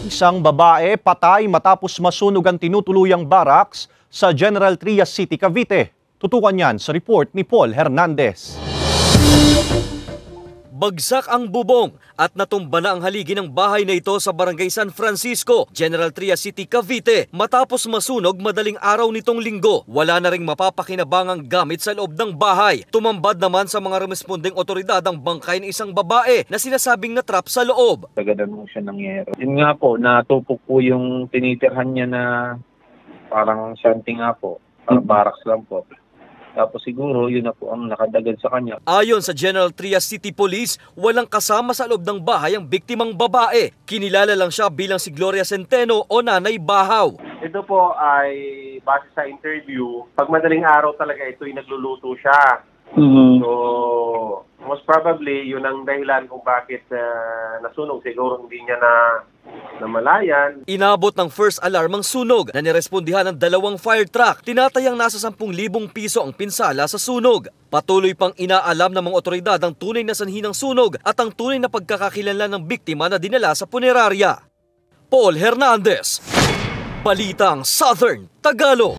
Isang babae patay matapos masunog ang tinutuluyang barracks sa General Trias City, Cavite. Tutukan yan sa report ni Paul Hernandez. Bagsak ang bubong at natumba na ang haligi ng bahay na ito sa Barangay San Francisco, General Trias City, Cavite matapos masunog madaling araw nitong linggo. Wala na ring mapapakinabangang gamit sa loob ng bahay. Tumambad naman sa mga responding otoridad ang bangkay ng isang babae na sinasabing natrap sa loob. Ganun siya nangyero. Yun nga po, natupok po yung tinitirhan niya na parang something nga po, parang barracks lang po. Tapos siguro yun na po ang nakadagad sa kanya. Ayon sa General Trias City Police, walang kasama sa loob ng bahay ang biktimang babae. Kinilala lang siya bilang si Gloria Centeno o Nanay Bahaw. Ito po ay base sa interview. Pag madaling araw talaga ito'y nagluluto siya. So, most probably, yun ang dahilan kung bakit nasunog. Siguro hindi niya namalayan. Inabot ng first alarm ang sunog na nirespondihan ng 2 fire truck. Tinatayang nasa 10,000 piso ang pinsala sa sunog. Patuloy pang inaalam ng mga otoridad ang tunay na sanhi ng sunog at ang tunay na pagkakakilanlan ng biktima na dinala sa punerarya. Paul Hernandez, Balitang Southern Tagalog.